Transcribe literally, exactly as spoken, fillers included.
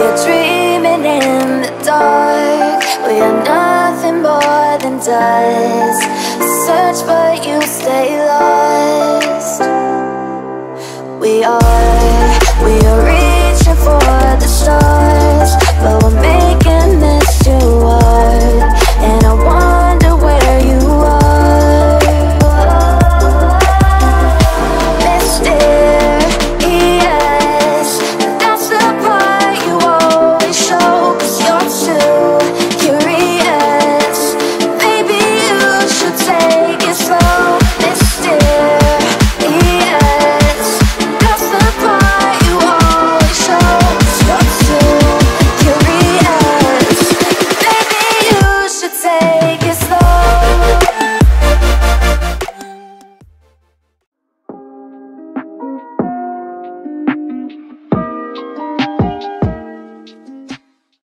are dreaming in the dark. We are nothing more than dust. Search but you stay lost. We are, we are reaching for the stars.